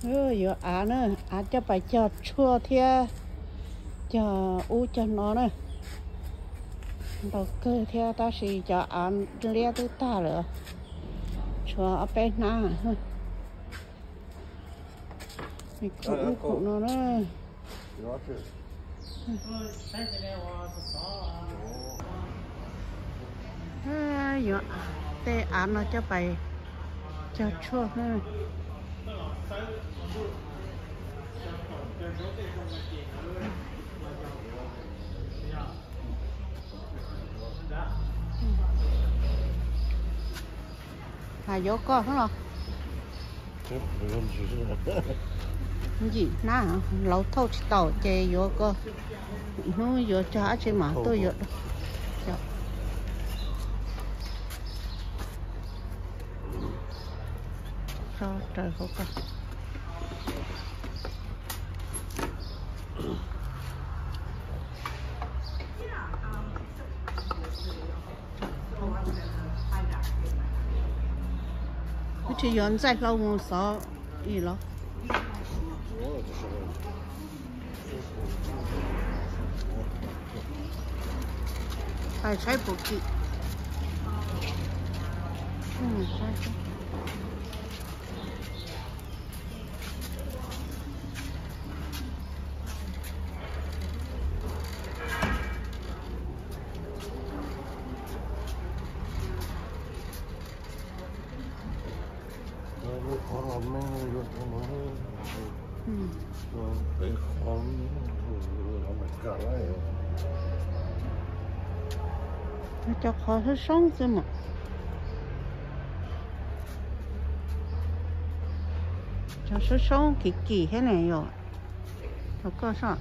giờ nữa cho phải cho chua thia cho cho nó nữa đầu cơ theo ta chỉ cho ăn lia tới ta nữa cho ở bên na mình cũng nó nữa giờ tê ăn nó cho phải cho chua nữa vô con không gì na lâu thâu tàu chè vô con nó vô cho chị mà tôi vô cho trời không con去原在老母烧一了，还拆不起，拆。cho khó hết sống chứ mà cho số sống kỳ kỳ thế này rồi nó có sao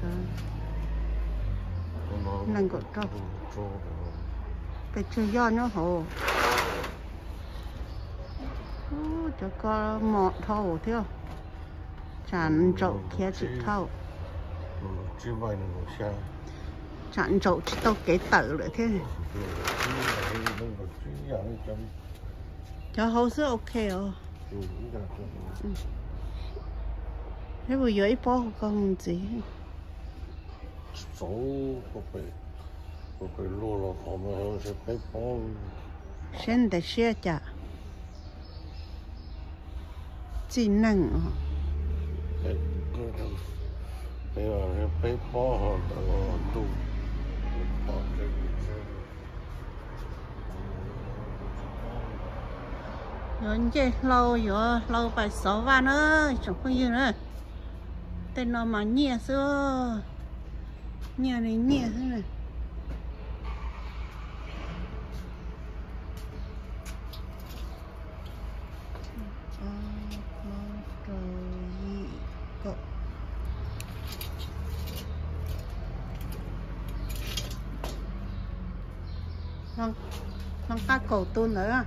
năng gột trâu cái chơi do nó hồ cho có mọt thầu theo chán trậu kia chỉ thầu chán trậu chỉ tao cái tử nữa thế cho hậu sữa ok rồi thế bây giờ ít bỏ con gì số có phải lúa là họ mà sẽ phải bỏ sen để xe chả chỉ năng bây giờ sẽ phải bỏ họ tu rồi chứ lâu phải 6 vạn ơi chẳng có gì nữa tên nó mà nhẹ xưa nhẹ này nhẹ thế này nó cá cầu tuôn nữa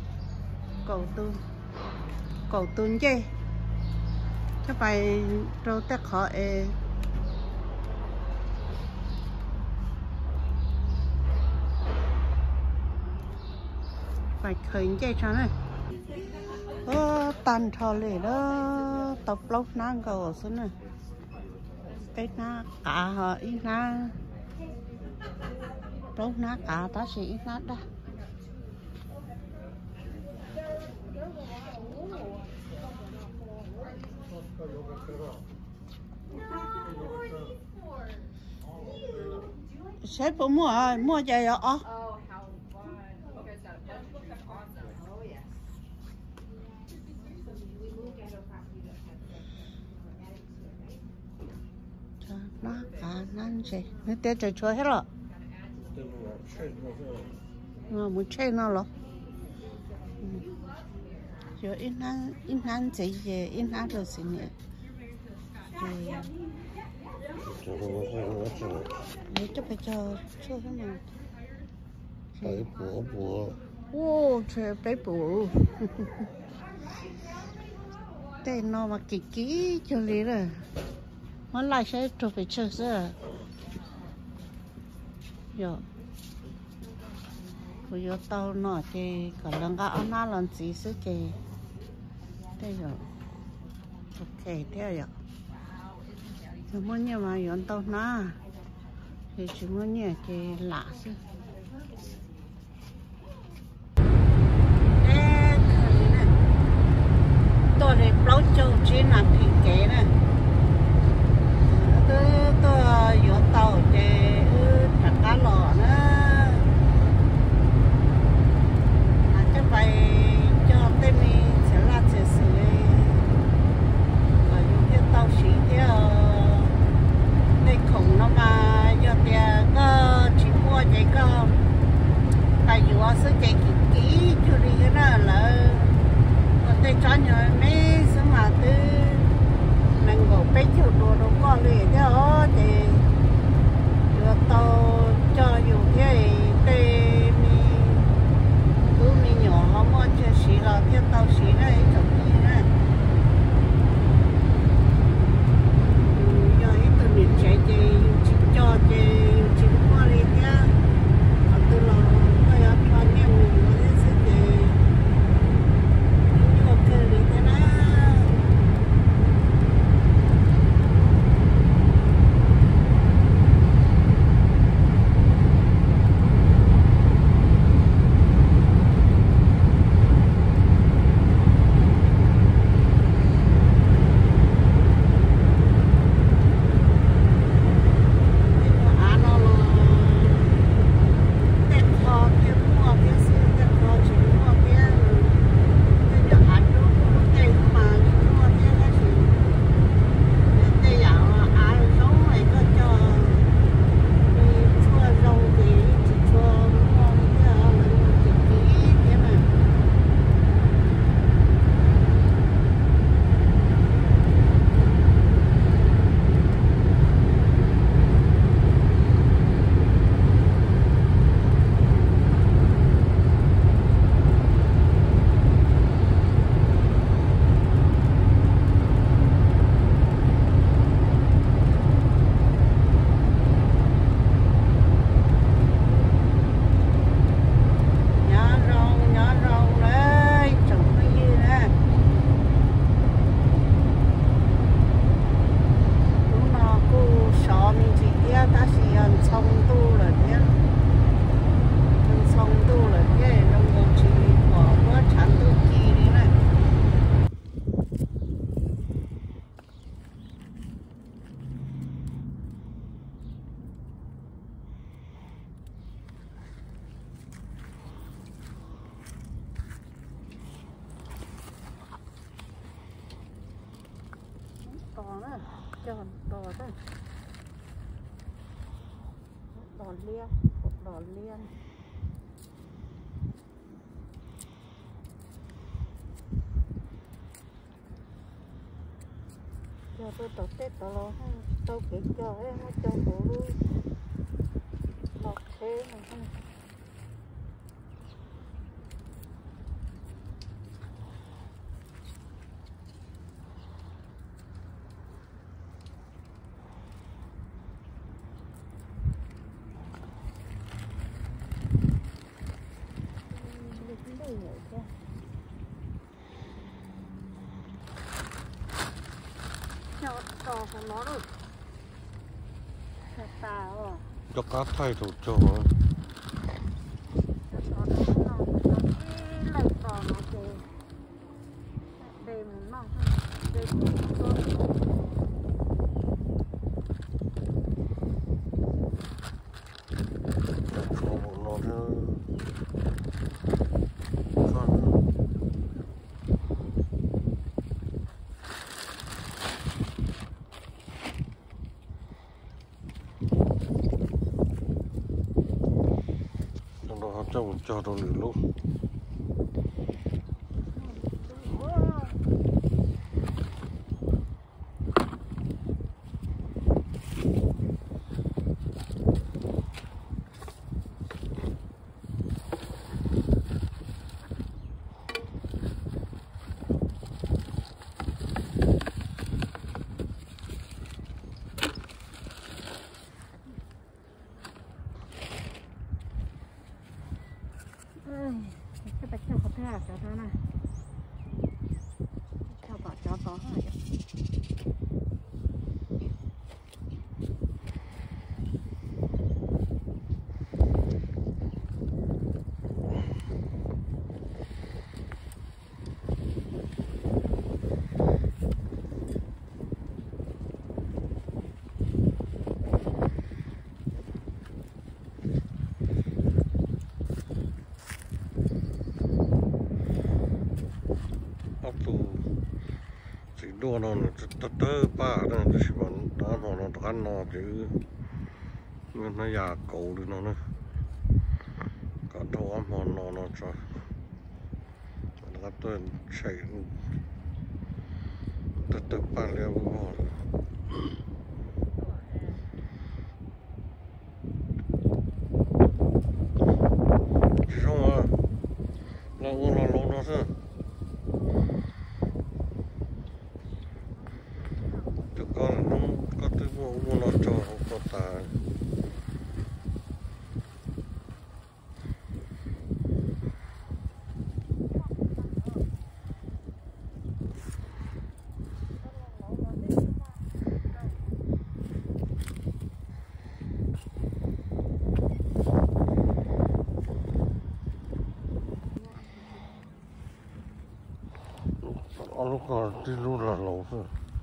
cầu tuôn chứ cho phải trâu tết khó phải khởi chơi cho này tan trò lì đó tập lâu nang cầu xuống này cái na cả họ ít na lâu na cả ta chỉ ít na đó sếp có mua gì vậy ạ? Nó cả năng gì? Nó tết trời chơi hết rồi. Muốn chơi nó rồi. Giờ ít năng gì ít năng rồi gì nhỉ? Để cho phải cho thế nào? phải bùa. Ô, trời bé bùa. Tên nó mà kỳ cho lý rồi. Nó lại sẽ cho phải chơi rồi. Giờ. Bây giờ tao nó thì còn lần gạo nó làm gì chứ kì. Đây rồi. ok theo vậy chỉ muốn như mà dọn tàu na thì chỉ muốn như cái lạ chứ tôi để bao châu chỉ làm thì kế nè tôi dọn tàu để đặt cá lò nữa chắc phải cho tên mình sẽ là sẽ xử lý và những cái tàu xí theo đây khổng nó mà do tiền có chỉ mua cái có tại dù sự chạy kỹ chú đi cái đó là còn đây cho nhau mấy số mà từ nâng gỗ bé chiều đồ đồ con đi đó thì được tàu cho dù thế thì cứ mình nhỏ nó mua cho xí là theo tàu xí này chồng gì nè giờ ít từ miền chạy thì chỉ cho thì chỉ mua đi nhá còn từ là bây giờ cho nhiều người nó sẽ thì nhiều cái đi thế nào cho đỏ thôi đỏ liên đỏ liên cho tôi tổ tết tổ lo tôi kể cho em cho bố luôn đọc thế này không nó rồi tà cho cá thay thủ cho cho đồ lửa luôn khó hại chỉ đua nó tớ ba nó chỉ vẫn đó nó ăn nó chứ nó già cầu đi nó cả thầu ăn nó cho nó tôi chạy tớ ba leo vào chỉ xong à nó nó thôi con nó có cái vụ nó cho có tài lúc còn đi luôn là lâu rồi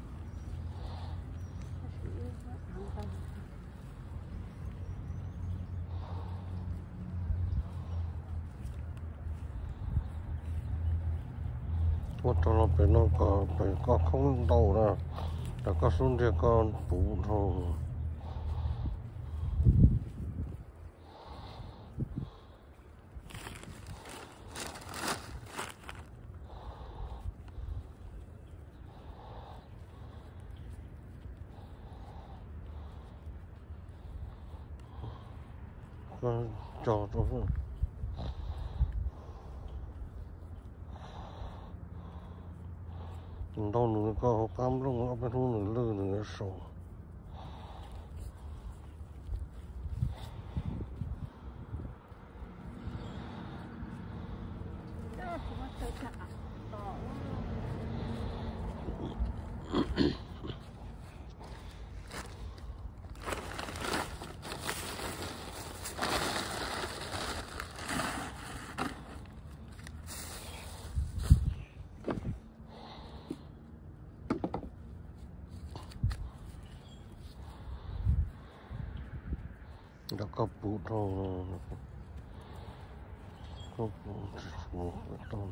ว่าตอนเราเป็นน้องก็เป็นก็เขาโตนะแต่ก็สุนทรก็ปูทองก็จอดตรงนั้นđâu nữa có cam luôn ở bên hướng nữa lư nữa sổ đã có bụi rồi có bụi rồi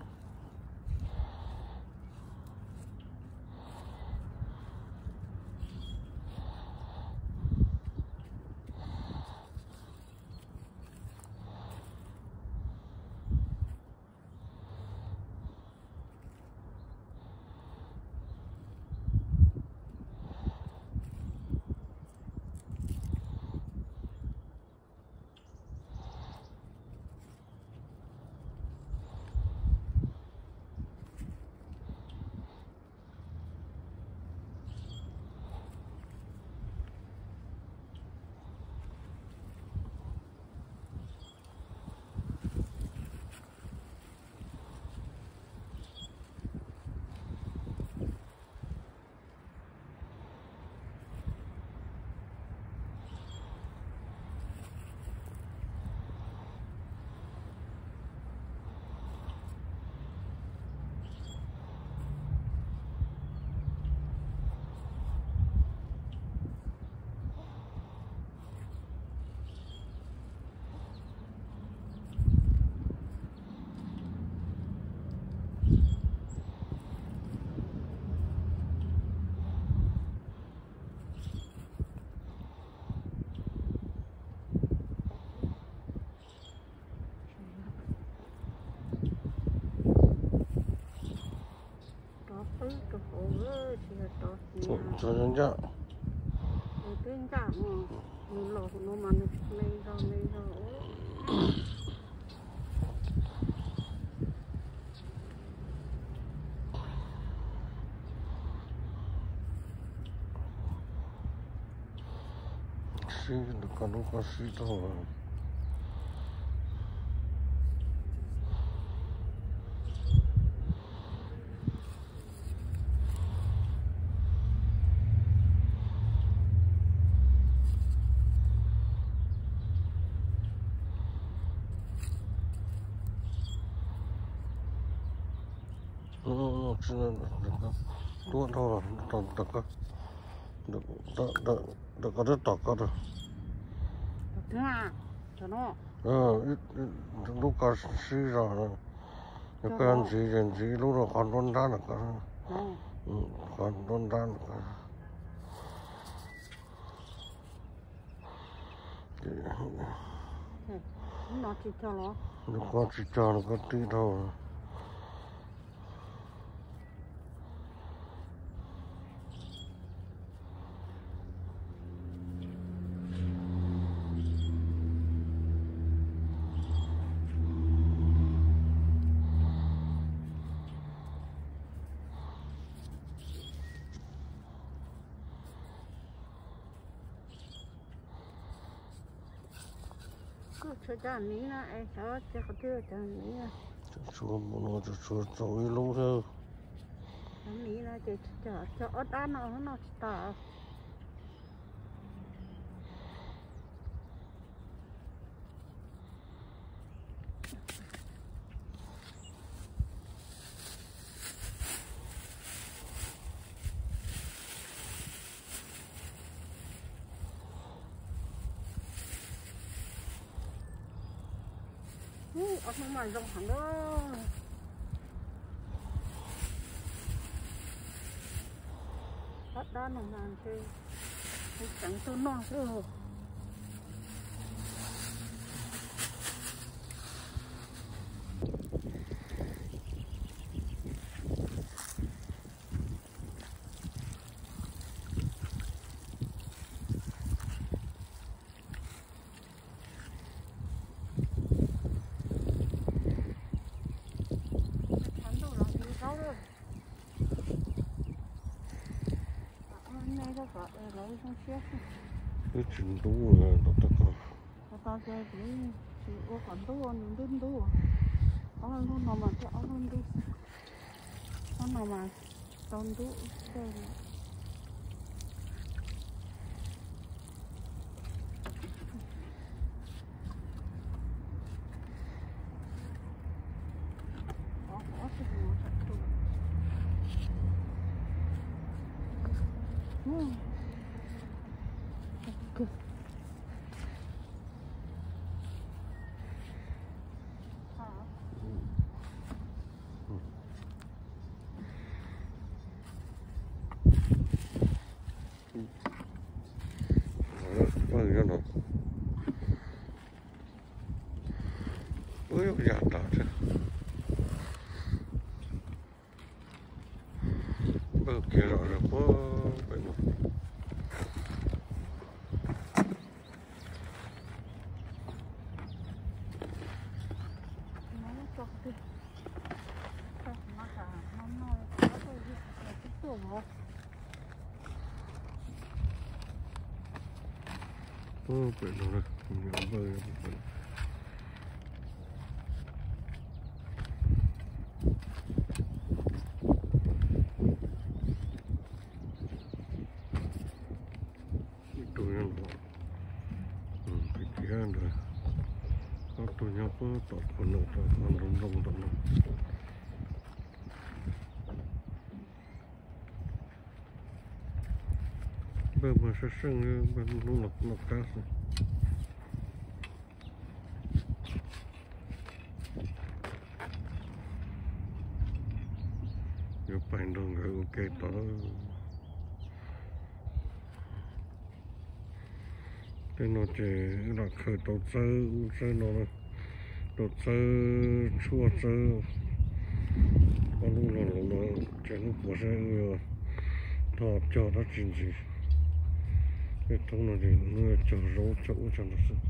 cho nhân ra tên cả nó lò nó mà lấy ra xí được còn nó có xí thôi Đua thôi, được có rất tọt có được. Thế à, cho nó. Lúc có xí rồi, cái anh gì lúc đó còn đôn ra được cả, còn đôn ra được cả. Nó chỉ cho nó. Nó có chỉ cho nó có tí thôi. Cứ cho chán ní na, ai cho có tiêu chán ní na. Chúa nó chúa tối lâu thôi. Chán ní na cho ớt ăn nó tả. Ở trong ngoài rộng hẳn đó. Bắt đá nó màn chơi. Chẳng cho nó chứ. Cái chuyện đủ rồi, tất cả. Ta chơi thì ô còn đủ anh đến đủ. Ông luôn nào mà cho ông luôn đi. Ông nào mà còn đủ chơi. Good. Vâng, cho nó. Ôi, dạ, đó chứ. Bơ kia rõ rồi, quá vậy mà. Vậy rồi, mình bơi rồi. Tụi nó cái kia rồi. Tụi nó có tọt con nợ con rong tụi nó. Bây giờ sẽ sưng bên lúc lọc cá rồi. Yo pain dong ga okay to. Cái nó chỉ là khởi tổ sơ nó tổ sơ chua sơ có lúc nó chẳng có sơ thọ cho nó chín gì cái trong nó thì nó cho rau chỗ cho nó sơ.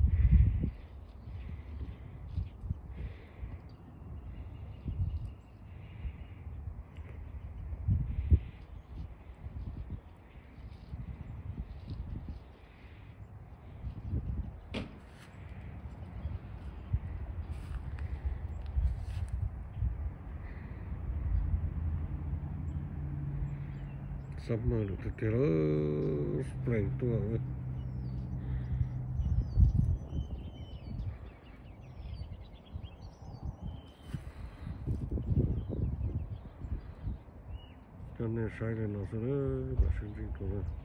Sắp mà được thì nó spring tua rồi. cho nên sai lên nó sẽ là sinh sinh thôi